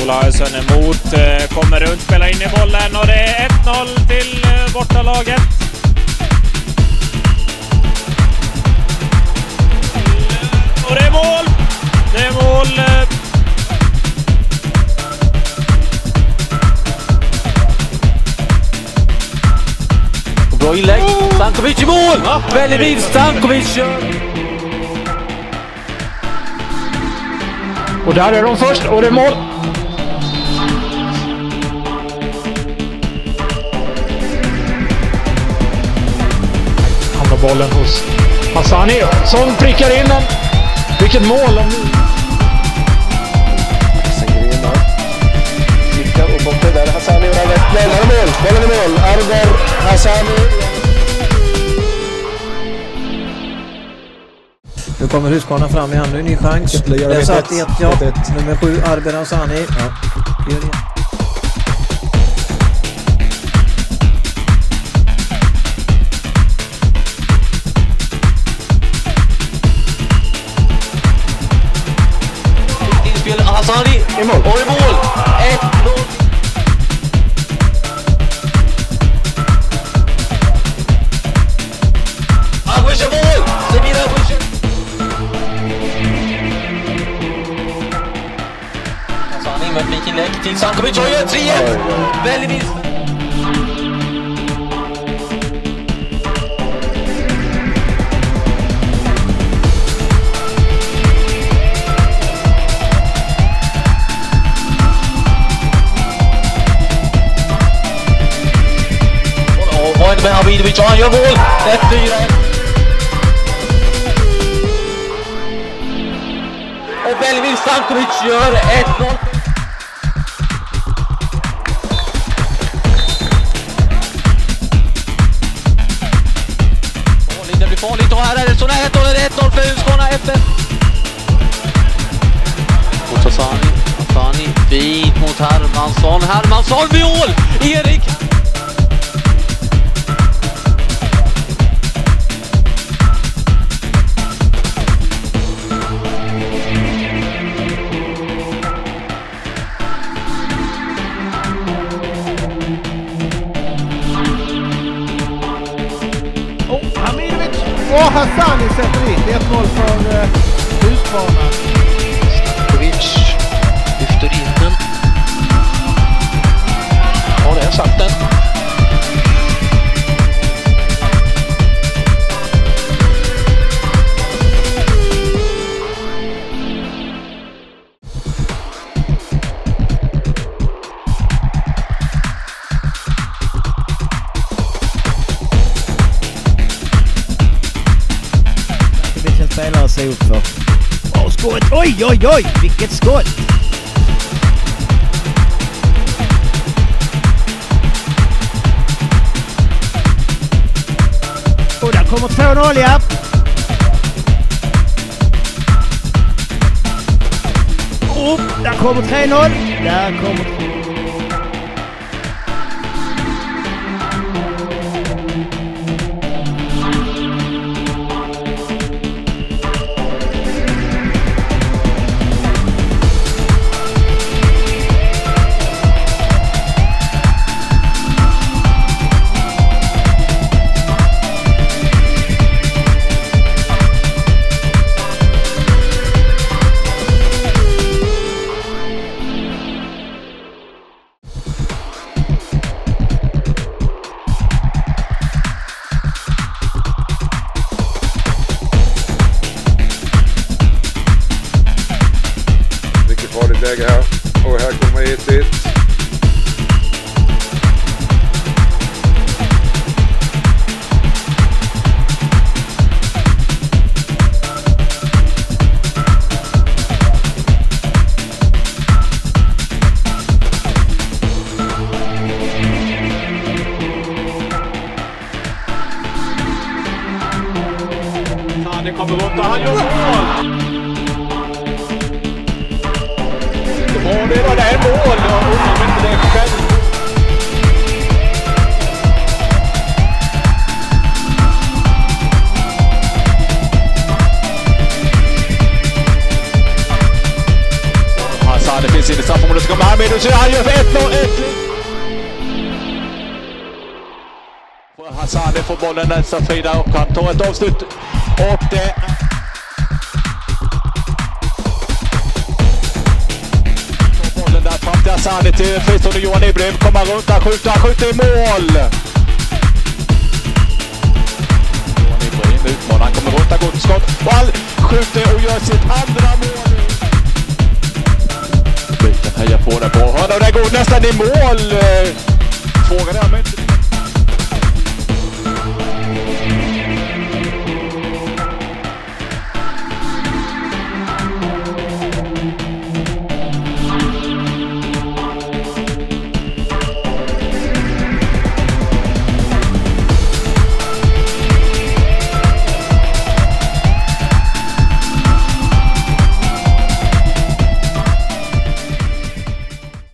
Olausson emot, kommer runt, spelar in i bollen och det är 1-0 till bortalaget. Och det är mål! Det är mål! Bra inlägg, Stankovic i mål! Velimir Stankovic! Och där är de först och det är mål! Han har bollen hos Hassani som prickar in den. Vilket mål! Och borta där Hassani och rätt lämnar mål. Bollen i mål. Argar Hassani. Nu kommer Husqvarna fram igen. Nu ny chans. Där satt 1, ja. Nummer 7 Arber Hassani. Ja. Gör det. Inspel Hassani I mål. och i mål! 1-0! Agüisha mål! Semir Agüisha! Hassani med flik inlägg till Stankovic och gör 3-1! Velimir! Med Habidovic och han gör mål! 1-4! Och Velimir Stankovic gör 1-0! Det blir farligt och här är det så nära 1-0 för Husqvarna efter. Mot Hassani, fint mot Hermansson, mål! Erik! Och Hassani sätter in 1-0 för Husqvarna. Stankovic lyfter in den. Ja, det har satt den. Spelare sig upp för. Åh, skott! Oj! Vilket skott! Och där kommer 2-0, ja! Och där kommer 3-0! Där kommer... Farligt läge här. Och här kommer 1-1. Det kommer bort och han gör mål! Det var där mål och inte det själv. Hassani finns in i straffområdet. situationen så kommer han med och så han gör 1-0. Hassani får bollen nästan fri där och han tar ett avslut. Och det bollen där fram till Hassani till fristående Johan Ibrahim. Kommer runt, han skjuter i mål. Johan Ibrahim utmanar, han kommer runt, han går till skott. Och han skjuter och gör sitt andra mål. Byten hejar på det på hörna och det går nästan i mål. Frågan är om inte